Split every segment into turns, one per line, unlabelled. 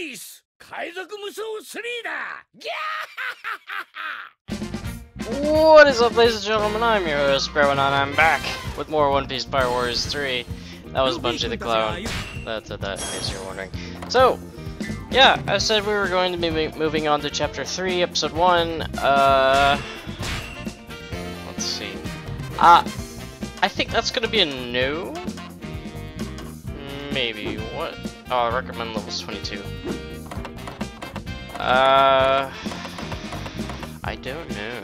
ース海賊無双3だ。ギャー
What is up, ladies and gentlemen? I'm your host, Sparrow, and I'm back with more One Piece Fire Wars 3. That was Bungie the Clown. That in case you're wondering. So, yeah, I said we were going to be moving on to Chapter 3, Episode 1. Let's see. I think that's going to be a no. Maybe. What? Oh, I recommend levels 22. I don't know.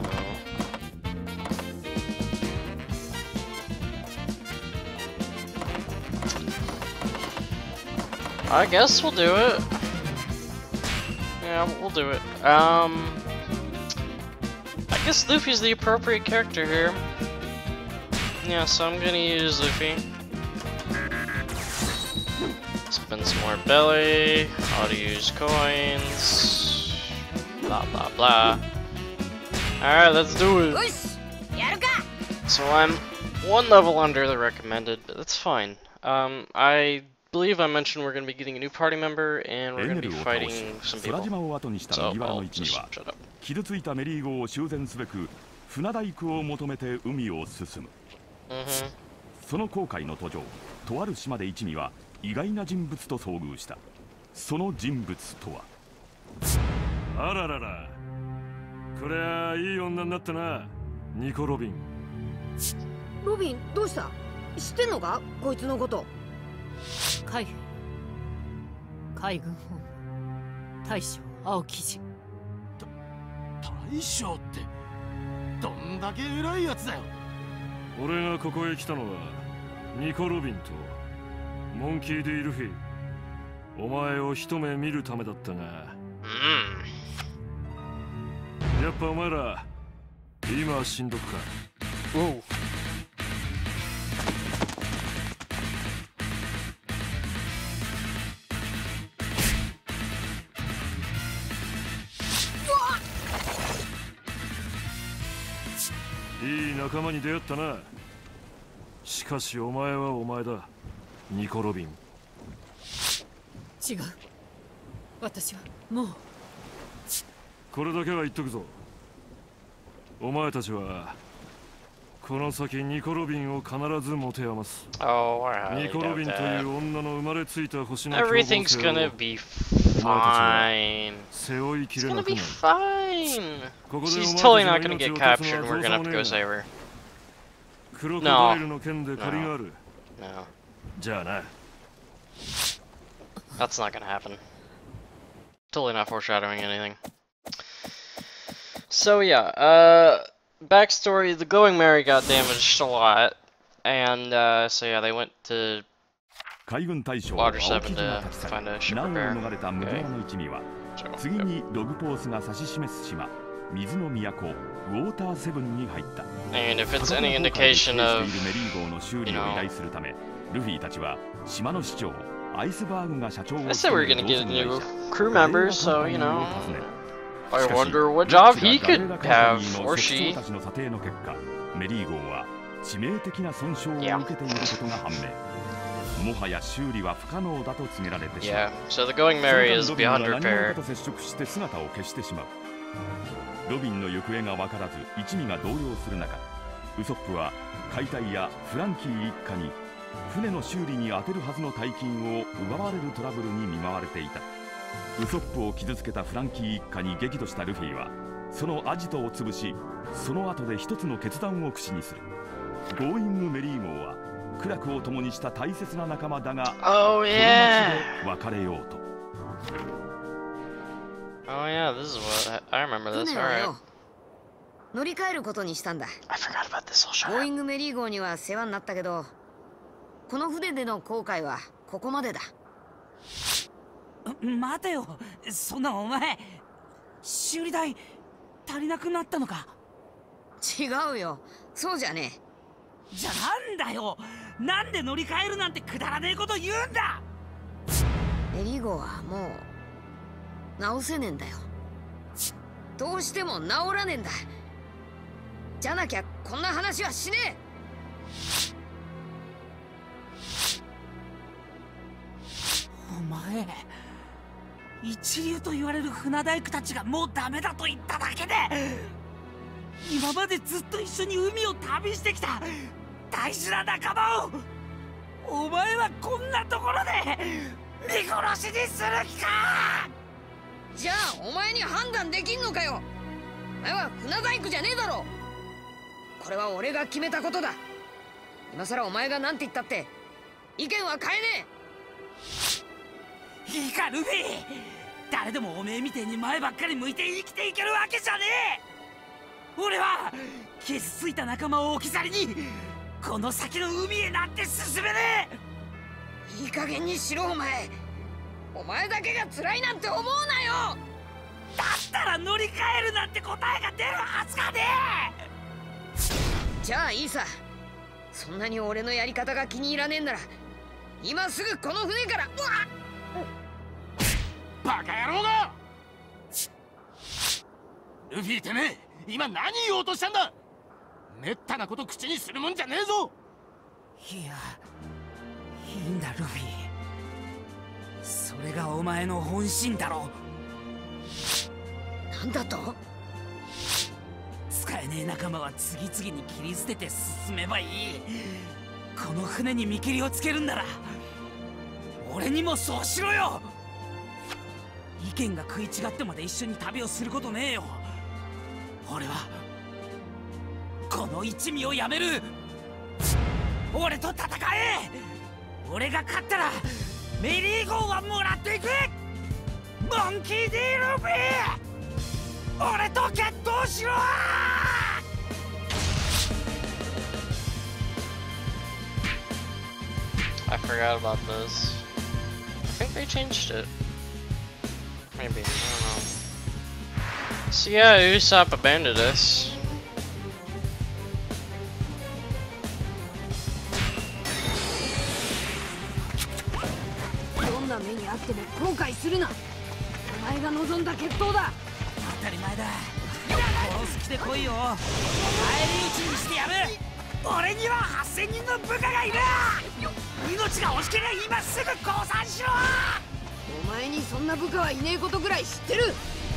I guess we'll do it. Yeah, we'll do it. I guess Luffy's the appropriate character here. Yeah, so I'm gonna use Luffy. Spend some more belly. Ought to use coins. Blah blah blah. Alright, let's do it. So I'm one level under the recommended, but that's fine. I believe I mentioned we're going to be getting a new party member and we're going to be fighting some people. So I'll just shut up.
傷ついたメリー号を修繕すべく船大工を求めて海を進む。その航海の途上、とある島で一味は意外な人物と遭遇した。その人物とは。あららら。こりゃいい女になったな、ニコ・ロビン。
ロビン、どうした？知ってんのか？こいつのこと。
海軍本部大将青木次。
大将ってどんだけ偉いやつだよ。
俺がここへ来たのはニコ・ロビンとモンキー・ディ・ルフィ。お前を一目見るためだったが、やっぱお前ら今死んどくか。いい仲間に出会ったな。しかしお前はお前だ、ニコ・ロビン。
違う、私はもう。
これだけは言っとくぞ。お前たちはこの先ニコ・ロビンを必ず持て余す。ニコ・ロビンという女の生まれついた星の凶暴性を
Everything's gonna be fine. It's gonna be fine. She's totally not gonna get captured and we're gonna have to go save her.
クロコダイルの件で借りがある。
No.
じゃあな。
That's not gonna happen. Totally not foreshadowing anything. So yeah, backstory, the Going Merry got damaged a lot, and so yeah, they went to Water 7 to find a ship repair. Okay. So,
次にログポースが指し示す島、水の都ウォーターセブンに入った。
And if it's any indication of,
メリー号の修理を依頼するため、ルフィたちは島の市長アイスバーグが社長を
I said we were gonna get a new crew member, so you know, I wonder what job he could have, or she.
メリー号は致命的な損傷を受けていることが判明。もはや修理は不可能だと告げられてしまう。
Yeah, so the Going Merry is beyond repair.
接触して姿を消してしまう。ロビンの行方が分からず一味が動揺する中、ウソップは解体やフランキー一家に船の修理に充てるはずの大金を奪われるトラブルに見舞われていた。ウソップを傷つけたフランキー一家に激怒したルフィはそのアジトを潰し、その後で一つの決断を口にする。ゴーイング・メリー号は苦楽を共にした大切な仲間だが、
Oh yeah.
別れようと。
Oh yeah, this is what I remember this. Alright.
乗り換えることにしたんだ。
I forgot about this whole
ゴー
shot.
イングメリー号には世話になったけど、この船での航海はここまでだ。
待てよ、そんなお前修理代足りなくなったのか？
違うよ、そうじゃね
え。じゃなんだよ、なんで乗り換えるなんてくだらねえこと言うんだ。
メリー号はもう直せねえんだよ。どうしても治らねえんだ。じゃなきゃこんな話はしねえ。
お前一流と言われる船大工たちがもうダメだと言っただけで、今までずっと一緒に海を旅してきた大事な仲間をお前はこんなところで見殺しにする気か。
じゃあお前に判断できんのかよ。お前は船大工じゃねえだろ。これは俺が決めたことだ。今さらお前が何て言ったって意見は変えね
え。いいかルフィ、誰でもおめえみてえに前ばっかり向いて生きていけるわけじゃねえ。俺は傷ついた仲間を置き去りにこの先の海へなんて進めね
え。いい加減にしろお前。お前だけが辛いなんて思うなよ。
だったら乗り換えるなんて答えが出るはずがねえ。
じゃあいいさ。そんなに俺のやり方が気に入らねえんなら今すぐこの船から。
バカ野郎が！ルフィてめえ、今何言おうとしたんだ。めったなこと口にするもんじゃねえぞ。
いや、いいんだルフィ、それがお前の本心だろ
う。なんだと？
使えねえ仲間は次々に切り捨てて進めばいい。この船に見切りをつけるんなら俺にもそうしろよ。意見が食い違ってまで一緒に旅をすることねえよ。俺はこの一味をやめる。俺と戦え。俺が勝ったらメリーゴーはもらっていく。モンキー D ルフィ、俺と決闘しろ。
I forgot about this. I think they changed it. Maybe, I don't know. So yeah, Usopp abandoned us.
どんな目にあっても後悔するな。お前が望んだ決闘だ。
当たり前だ。殺す気で来いよ。返り討ちにしてやる。俺には8000人の部下がいる。命が惜しければ今すぐ降参しろ。
お前にそんな部下はいねえことぐらい知ってる。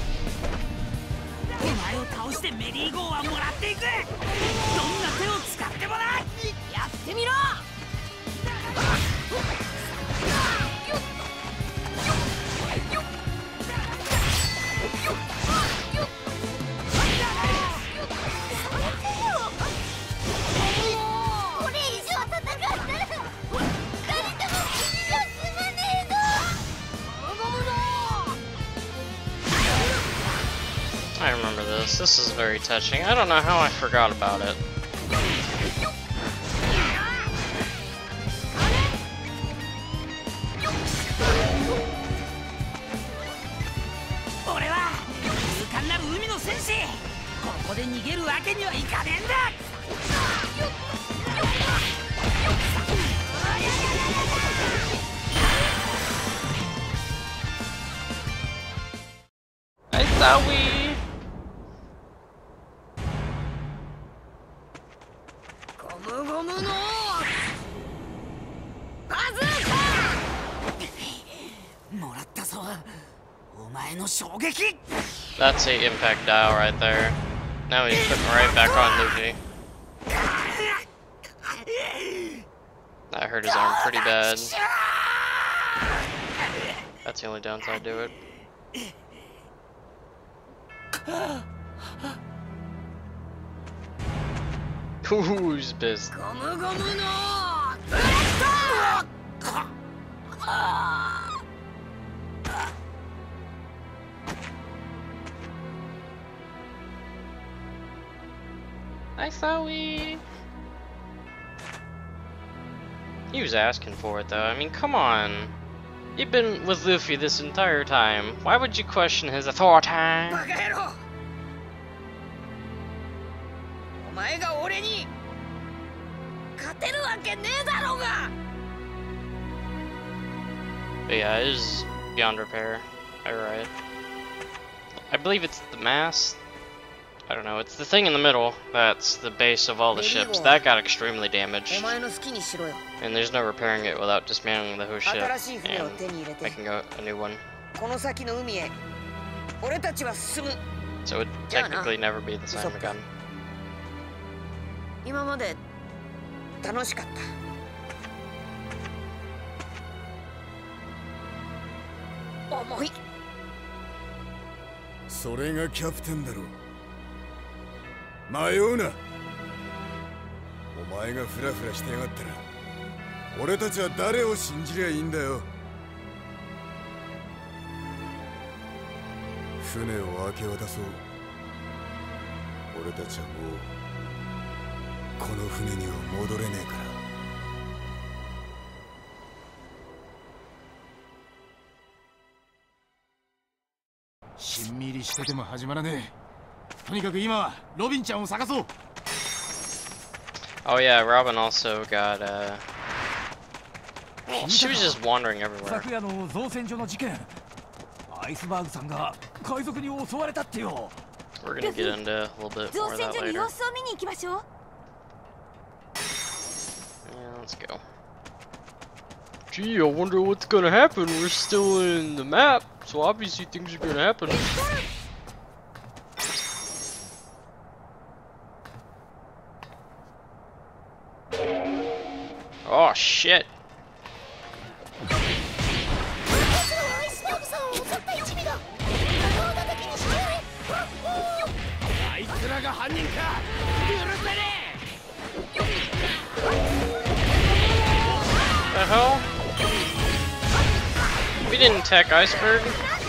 お前を倒してメリーゴーはもらっていく。どんな手を使ってもな。
やってみろ。
I remember this. This is very touching. I don't know how I forgot about it.
俺は勇敢なる海の戦士。ここで逃げるわけにはいかねえんだ。
I thought we.
ゴムゴムのバズーカ。
もらったぞ、お前の衝撃。
That's a impact dial right there. Now he's putting right back on Luffy. That hurt his arm pretty bad. That's the only downside to it. Who's pissed?
ゴムゴムのブレッド。
Hi, Zoe. He was asking for it, though. I mean, come on. You've been with Luffy this entire time. Why would you question his authority?
バカ野郎。お前が俺に勝てるわけねえだろうが。
But yeah, it is beyond repair. Alright. I believe it's the mast. I don't know, it's the thing in the middle that's the base of all the ships. That got extremely damaged.
お前の好きにしろよ。
And there's no repairing it without dismantling the whole ship.
新しい船を手に入れ
And
て
making a new one.
この先の海へ俺たちは進む。
So it would technically never be the same again.
今まで楽しかった。重い。
それがキャプテンだろ。迷うな。お前がフラフラしてやがったら俺たちは誰を信じりゃいいんだよ。船を明け渡そう。俺たちはもうこの船には戻れねえから。しんみりしてても始まらねえ。とにかく今はロビンちゃんを探そう。
Oh yeah, Robin also got she was just wandering everywhere.
昨夜の造船所の事件。アイスバーグさんが海賊に襲われたってよ。
We're gonna get into a little bit more of that later. Yeah, let's go. Gee, I wonder what's gonna happen. We're still in the map, so obviously things are gonna happen. Oh shit. The hell? We didn't attack Iceberg.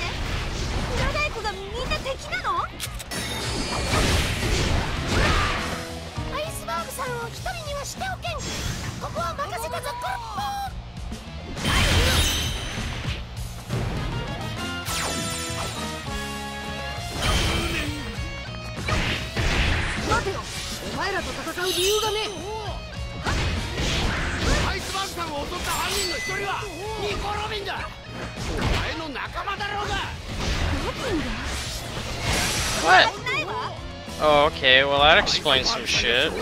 What? Oh, okay, well that explains some shit.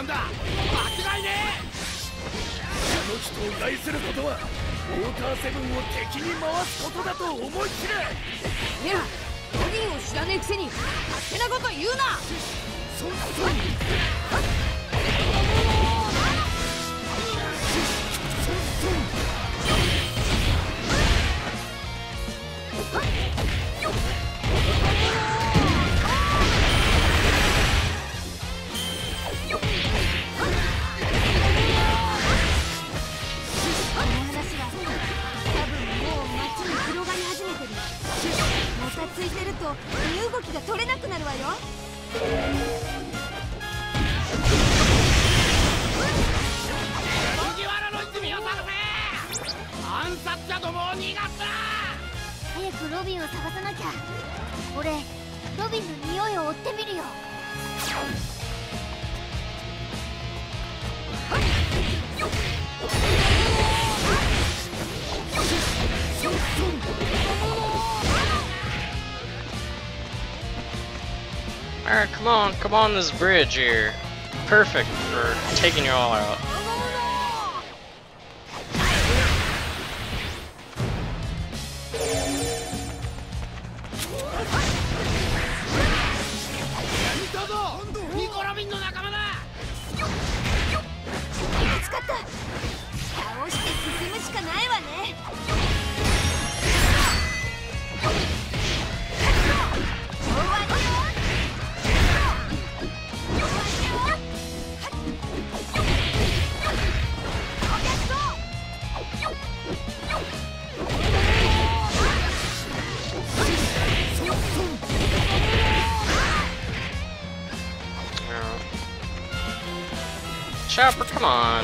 Alright, come on this bridge here. Perfect for taking you all out. Chopper, come on.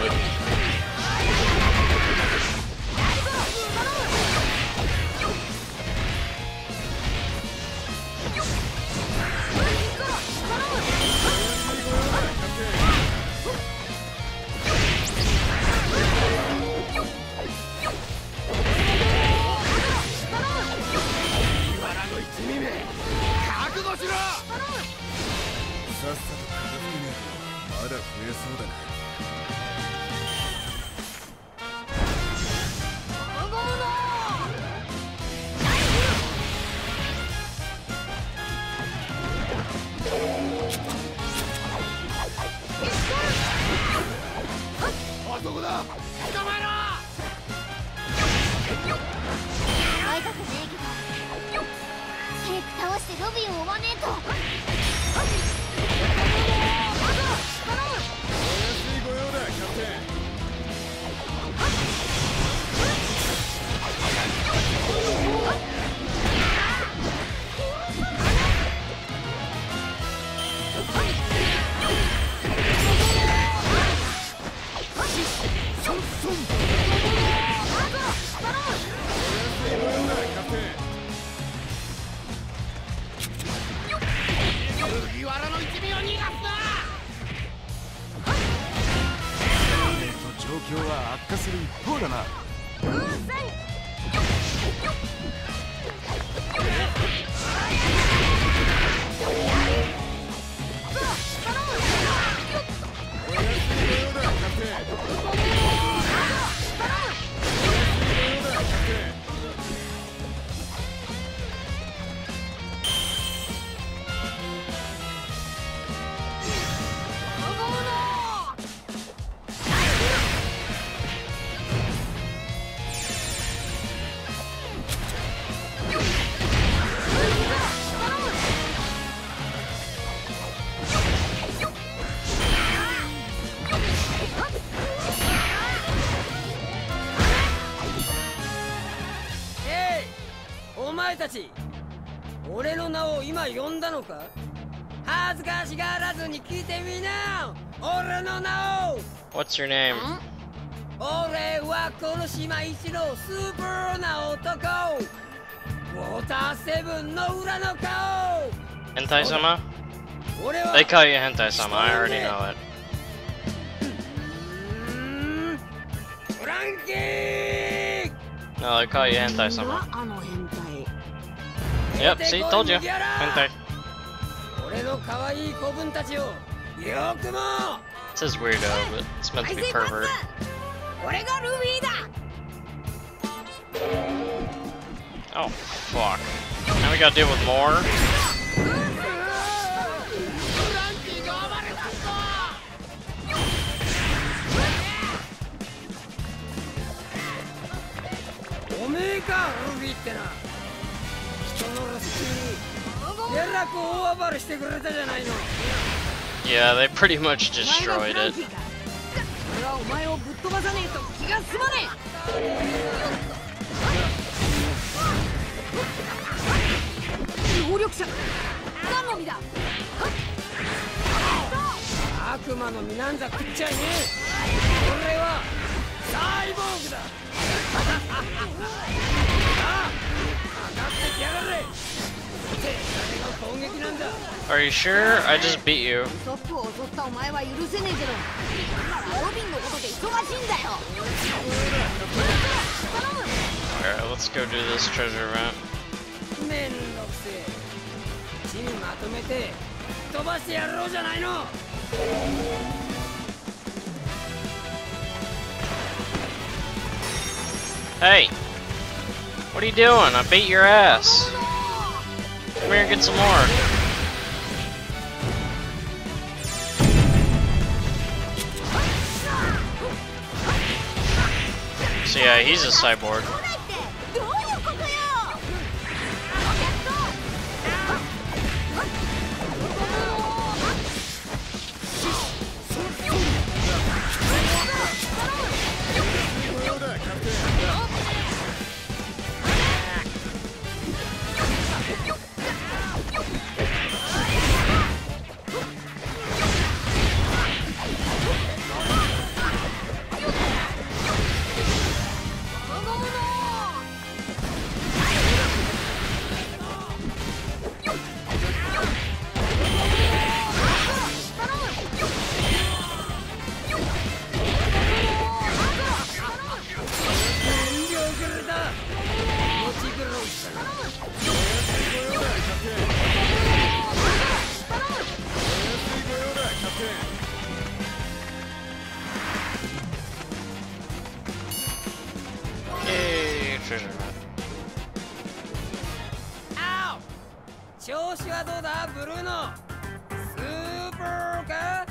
前たち俺の名を今呼んだのか？恥ずかしがらずに聞いてみな俺の名を。
What's your name?
俺はこの島一のスーパーな男ウォーターセブンの裏の顔。
Hentai-sama?
俺は
They call you Hentai-sama, I already know it.
フランキー。
No, they call you Hentai-sama.
あの変態。
Yep, see, told you. Hentai.
俺の可愛い子分たちをよくも。
It says weirdo, but it's meant to be pervert.
俺がルビーだ。
Oh, fuck. Now we gotta deal with more?
おめえかルビーってな。人の留守にえらく大暴れしてくれたじゃないの。
Yeah, they pretty much destroyed it.
俺はお前をぶっ飛ばさねえと気が済まねえ。能力者何の実だ。
悪魔の実なんざ食っちゃいねえ。俺はサイボーグだ。さあかかってきやがれ。って誰が攻撃なんだ。
Are you sure? I just beat you.
トップを襲ったお前は許せねえけど、今ロビンのことで忙しいんだよ。頼む。
Alright, let's go do this treasure event.
めんどくせえ。地にまとめて飛ばしてやろうじゃないの。
Hey! What are you doing? I beat your ass. Come here and get some more. So yeah, he's a cyborg.
どういうことよ。
Yay, treasure event.
あお調子はどうだブルーノ。スーパーか。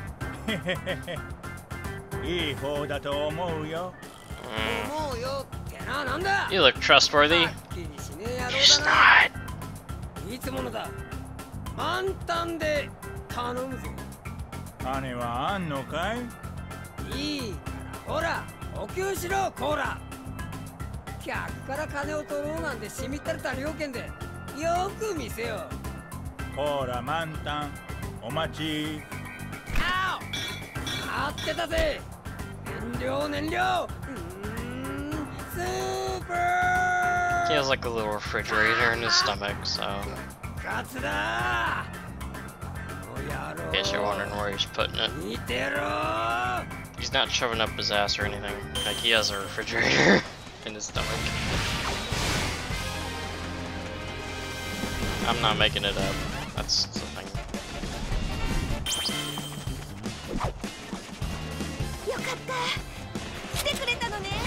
いい方だと思うよ。
思うよってな。なんだ。
You look trustworthy.
はっきりしねえ野郎
He's
だ
not.
な。いつものだ。満タンで頼むぞ。
金はあんのかい？
いいからほら補給しろコーラ。客から金を取ろうなんてしみったれた料金でよく見せよ。
ほら満タンお待ち。
あお待ってたぜ。燃料スーパー。
He has like a little refrigerator in his stomach, so
カツだ。
in case you're wondering where he's putting it.
見てろ。
He's not shoving up his ass or anything. Like he has a refrigerator in his stomach. I'm not making it up. That's the thing.
よかった。来てくれたのね。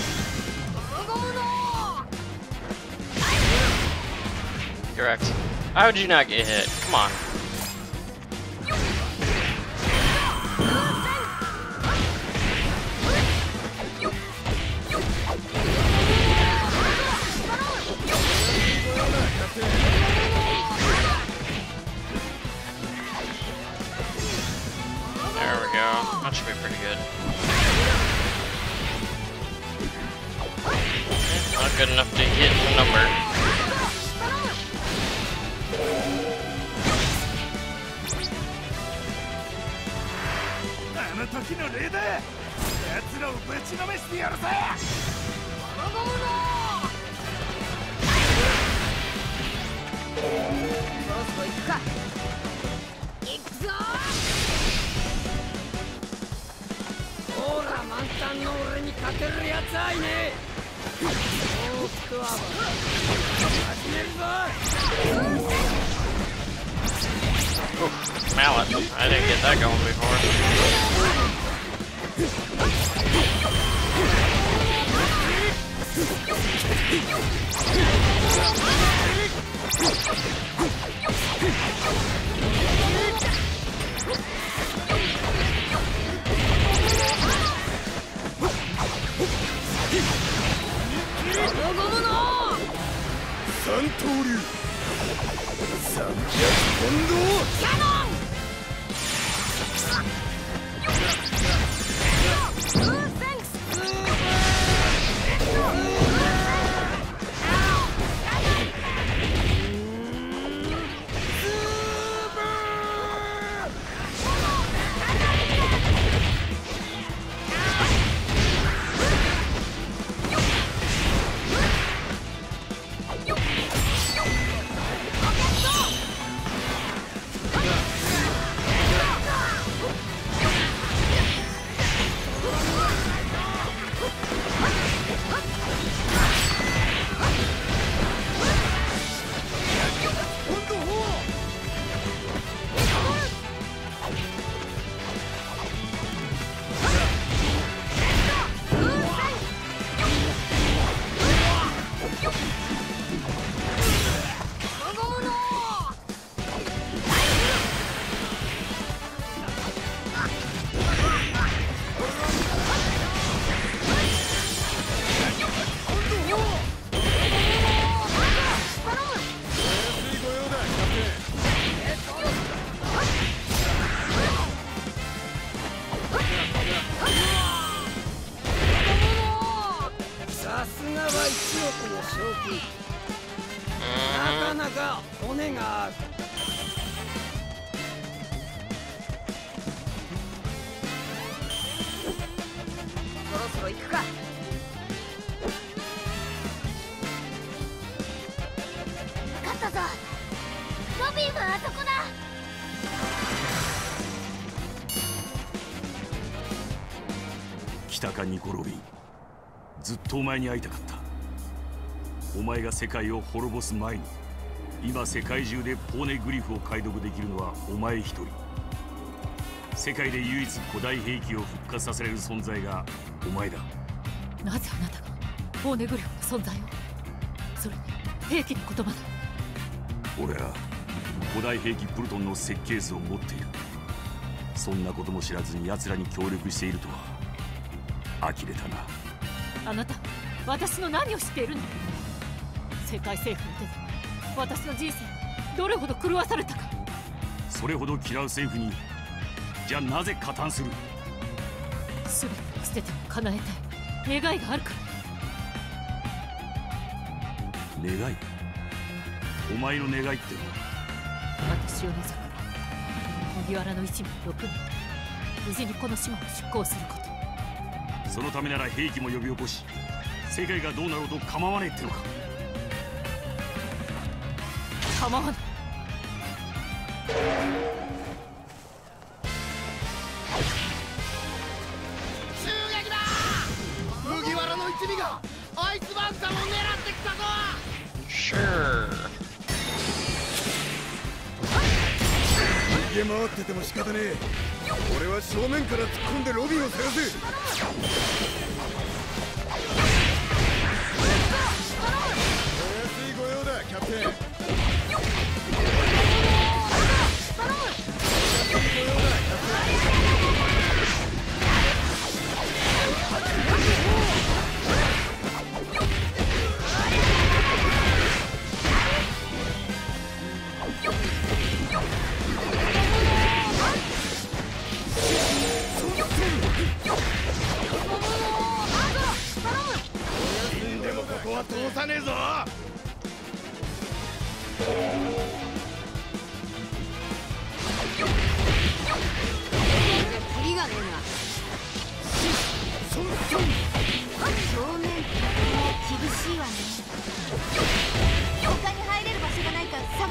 Correct. How would you not get hit? Come on. There we go. That should be pretty good. Not good enough to hit the number.
ほら満タンの俺に勝てるやつはいねえ。もう一泡始めるぞ。
Mallet. I didn't get that going before.
「来たかニコ・ロビン、ずっとお前に会いたかった。お前が世界を滅ぼす前に、今世界中でポーネグリフを解読できるのはお前一人。世界で唯一古代兵器を復活させれる存在がお前だ。
なぜあなたがポーネグリフの存在を、それに兵器の言葉だ。
俺は古代兵器プルトンの設計図を持っている。そんなことも知らずに奴らに協力しているとは呆れたな。
あなた、私の何を知っているの？世界政府の手で私の人生どれほど狂わされたか。
それほど嫌う政府に、じゃあなぜ加担する？
全てを捨てても叶えたい願いがあるから。
願い？お前の願いってのは？
私を除く麦わらの一味6人無事にこの島を出港すること。
そのためなら兵器も呼び起こし、世界がどうなろうと構わねえってのか？
構わない。
襲撃だ！麦わらの一味がアイスバーンさんを狙ってきたぞ！
Sure.
逃げ回ってても仕方ねえ。俺は正面から突っ込んでロビンを探せ。お安いご用だ、キャプテン。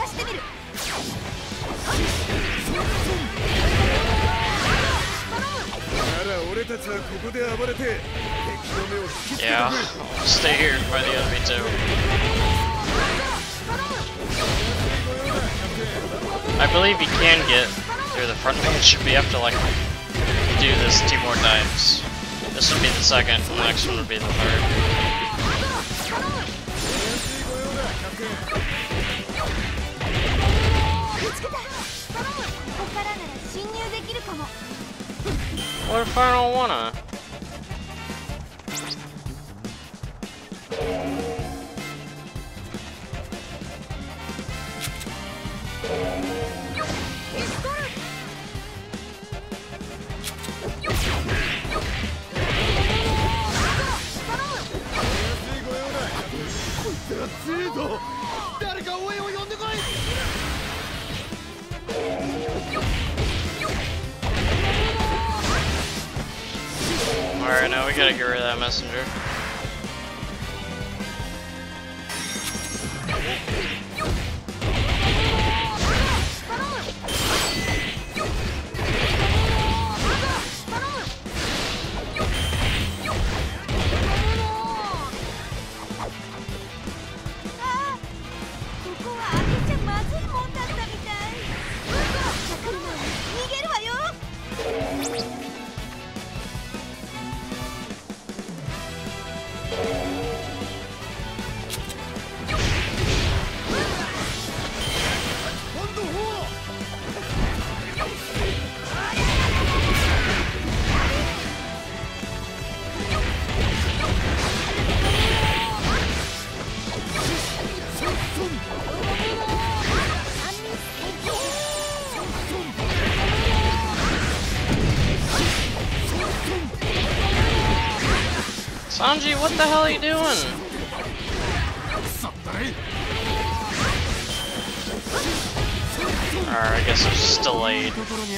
Yeah, I'll stay here and fight the enemy too. I believe you can get through the front page, but you have to like do this 2 more times. This would be the second, and the next one would be the third. What if I don't wanna? Alright, now we gotta get rid of that messenger. Sanji, what the hell are you doing? Alright, I guess it's just delayed.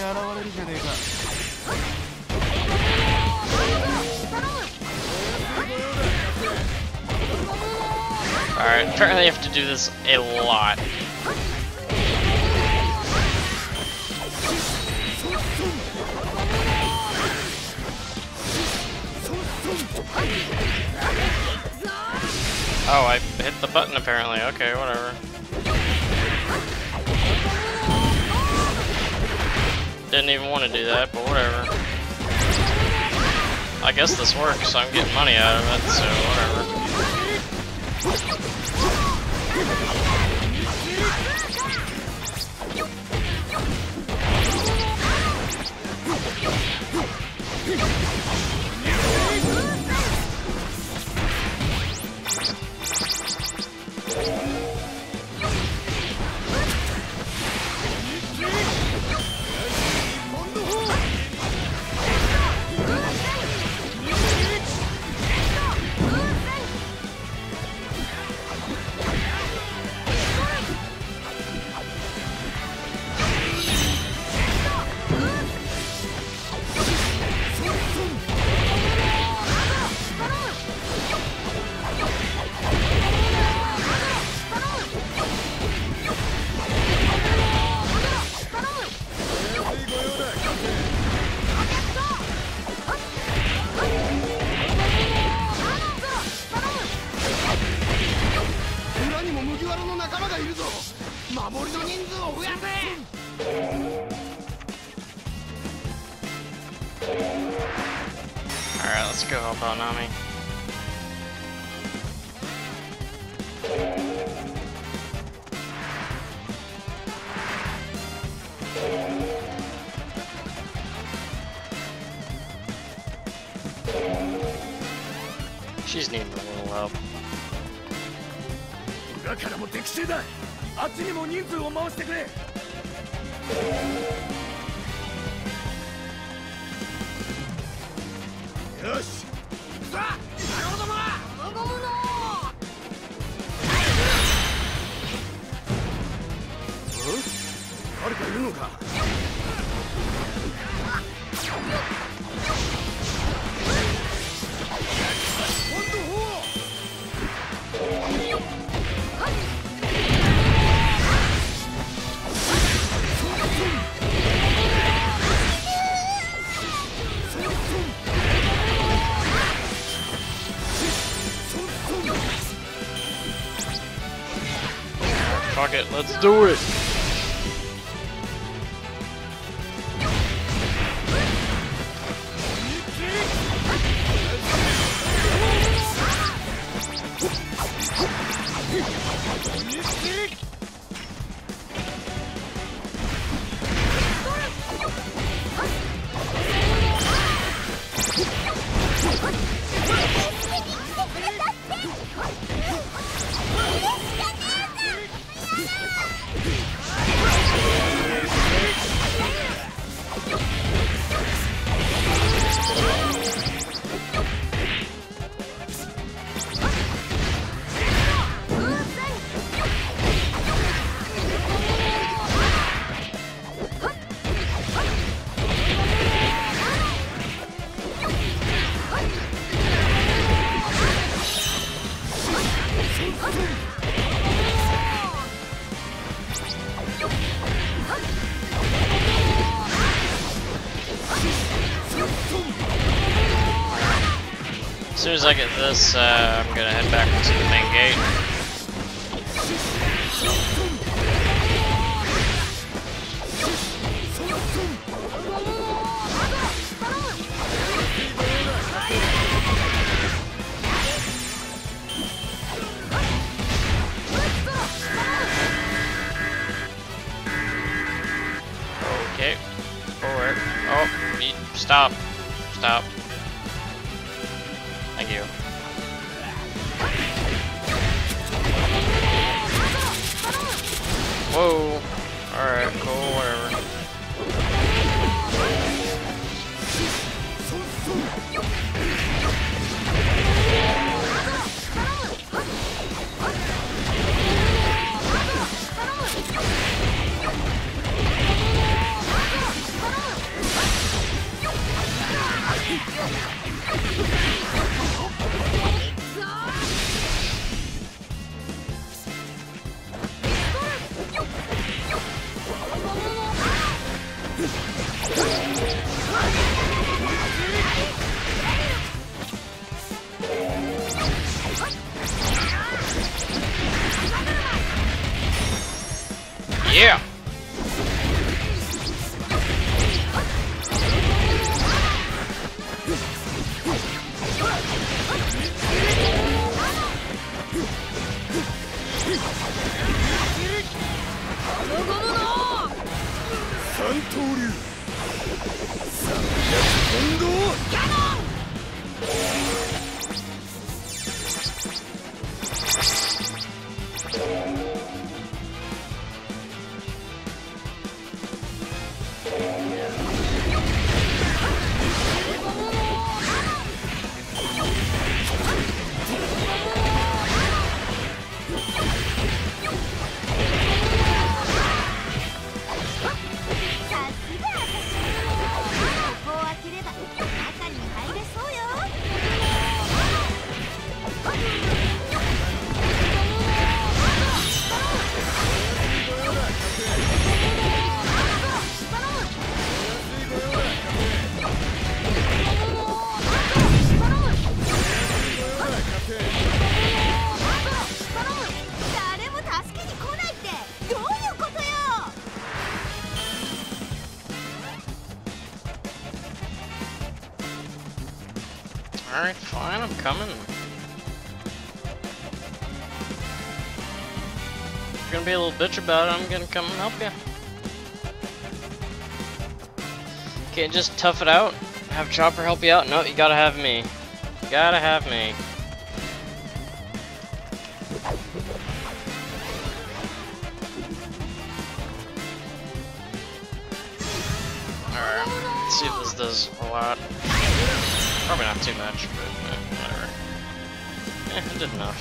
Alright, apparently you have to do this a lot. Oh, I hit the button apparently. Okay, whatever. Didn't even want to do that, but whatever. I guess this works, so I'm getting money out of it, so whatever. Alright, let's go help out Nami. She's needing a little help.
裏からも敵襲だ。あっちにも人数を回してくれ。よし。さあ、なるほどな。なるほどな。誰かいるのか。
Let's do it. As soon as I get this, I'm gonna head back to the main gate. Okay, forward. Oh, stop. Stop. Thank you. Whoa. Alright, cool, whatever. Yeah. Alright, fine, I'm coming. If you're gonna be a little bitch about it, I'm gonna come and help you. Can't just tough it out, have Chopper help you out. No, you gotta have me. You gotta have me. Alright, let's see if this does a lot. Probably not too much, but whatever. It did enough.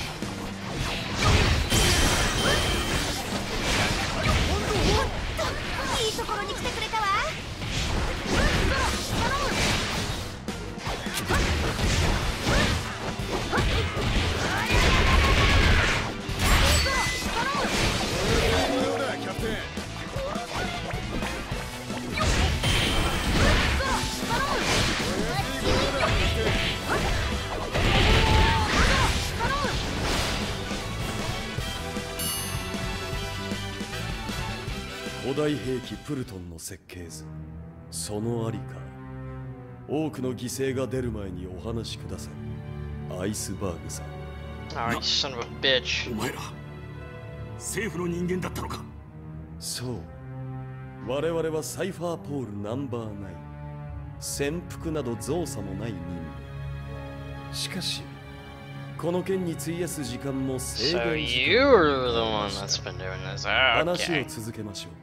古代兵器プルトンの設計図、そのありか、多くの犠牲が出る前にお話しください。アイスバーグさん。
Oh, you son of a bitch.
お前ら政府の人間だったのか。
そう、我々はサイファーポールナンバー9、潜伏など造作もない任務。しかしこの件に費やす時間も制
So
限時
you're the one that's been doing this.
話を
Okay.
続けましょう。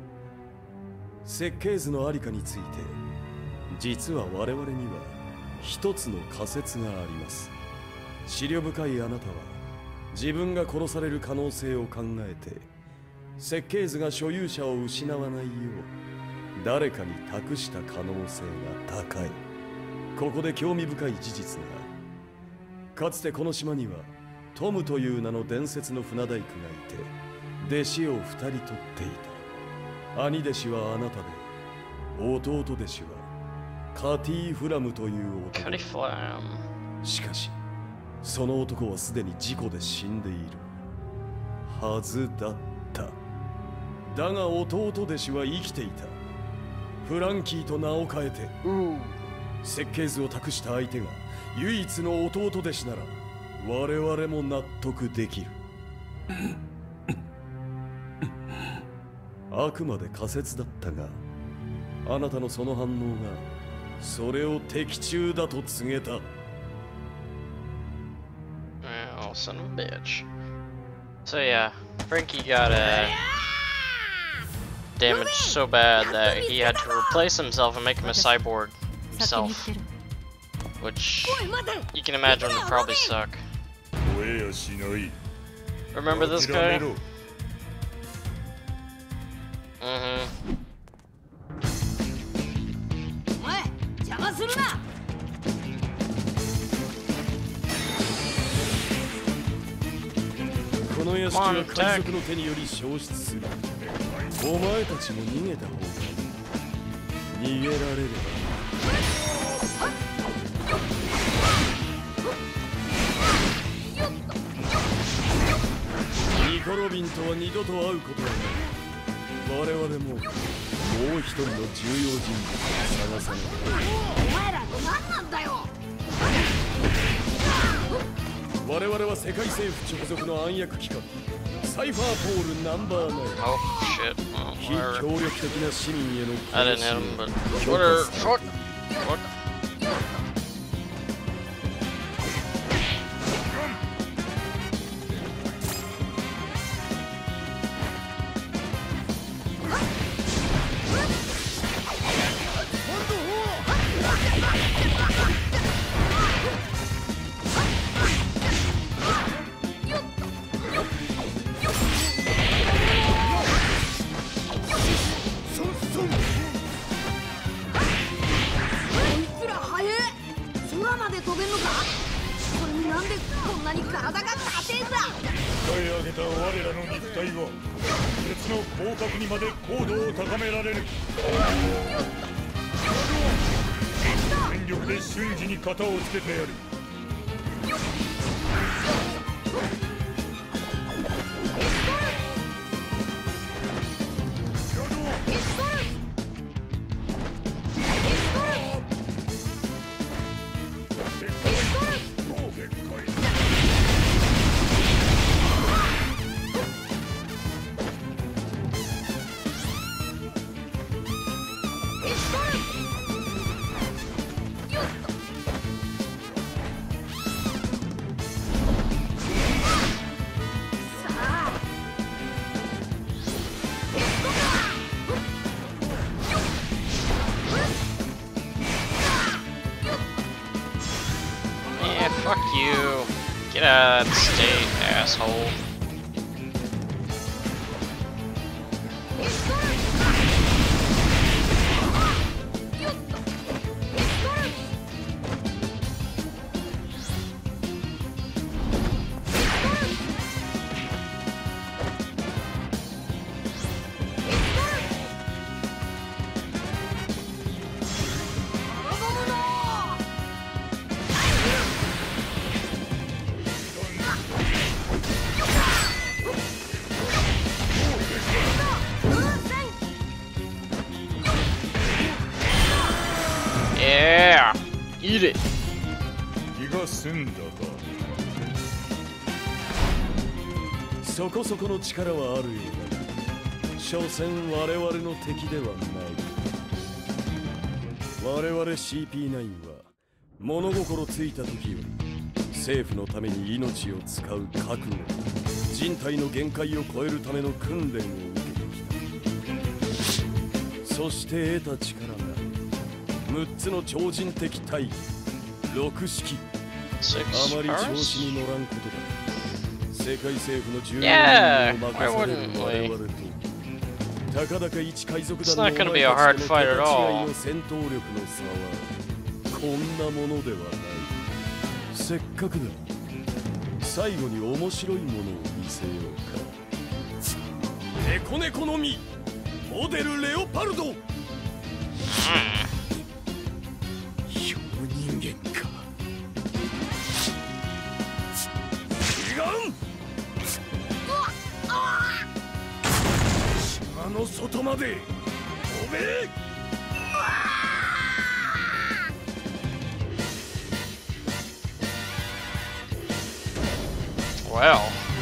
設計図のありかについて、実は我々には一つの仮説があります。思慮深いあなたは自分が殺される可能性を考えて、設計図が所有者を失わないよう誰かに託した可能性が高い。ここで興味深い事実が、かつてこの島にはトムという名の伝説の船大工がいて、弟子を2人取っていた。兄弟子はあなたで、弟弟子はカティ・フラムという男。
Cuddy Flam.
しかしその男はすでに事故で死んでいるはずだった。だが弟弟子は生きていた。フランキーと名を変えて、設計図を託した相手が唯一の弟弟子なら我々も納得できる。あくまで仮説だったが、あなたのその反応がそれを的中だと告げた。
Oh, son of a bitch. So yeah, Frankie got damaged so bad that he had to replace himself and make him a cyborg himself. Which you can imagine would probably suck. Remember this guy? Mm-hmm.
お前邪魔するな。
この屋敷は海賊の手により消失する。お前たちも逃げた方がいい。逃げられれば。ニコ・ロビンとは二度と会うことはない。我々ももう一人の重要人物を探さない。
お前ら何なんだよ。
我々は世界政府直属の暗躍機関サイファーポールナンバー9。
Oh shit. Oh,
非協力的な市民への
I didn't hit him, but whatever. Fuck. Fuck. Fuck you. Get out of that state, asshole. Eat it.
気が済んだか。
そこそこの力はあるようだ。所詮我々の敵ではない。我々 CP9 は物心ついた時より政府のために命を使う覚悟、人体の限界を超えるための訓練を受けてきた。そして得た力が6つの超人的大義、6式。あまり調子に乗らんことだ。世界政府の重要な任される我々とたかだか一海賊団のお前たちとの桁違いの戦闘力の差はこんなものではない。せっかくだ、最後に面白いものを見せようか。猫猫の実モデルレオパルド。標人間か。違う。島の外まで飛べ。
Well.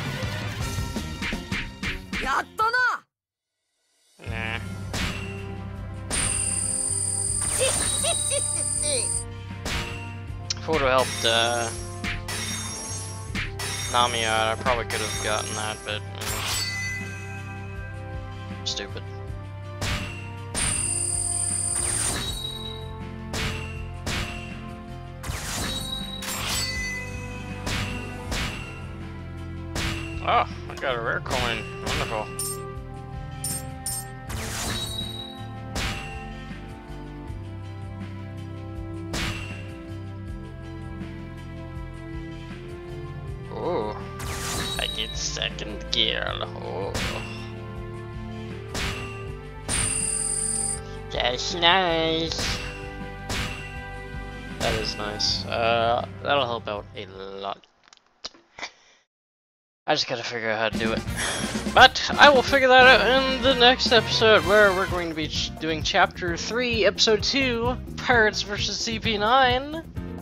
やったな。
Nah. If it would have helped Nami out, I probably could have gotten that, but stupid. Oh, I got a rare coin. Wonderful. Oh, I get second gear. Oh, that's nice. That is nice. That'll help out a lot. I just gotta figure out how to do it. But I will figure that out in the next episode, where we're going to be doing Chapter 3, Episode 2, Pirates vs. CP9.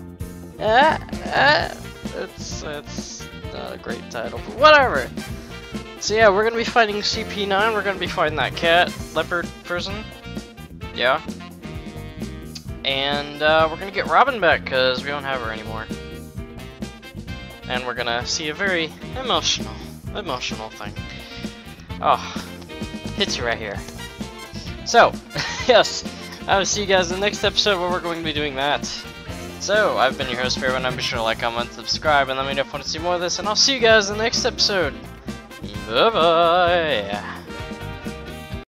It's not a great title, but whatever. So yeah, we're gonna be fighting CP9, we're gonna be fighting that cat, leopard person. Yeah. And we're gonna get Robin back, because we don't have her anymore. And we're gonna see a very emotional thing. Oh, hits you right here. So, yes, I will see you guys in the next episode where we're going to be doing that. So, I've been your host, Fairwind. Be sure to like, comment, subscribe, and let me know if you want to see more of this. And I'll see you guys in the next episode. Bye-bye.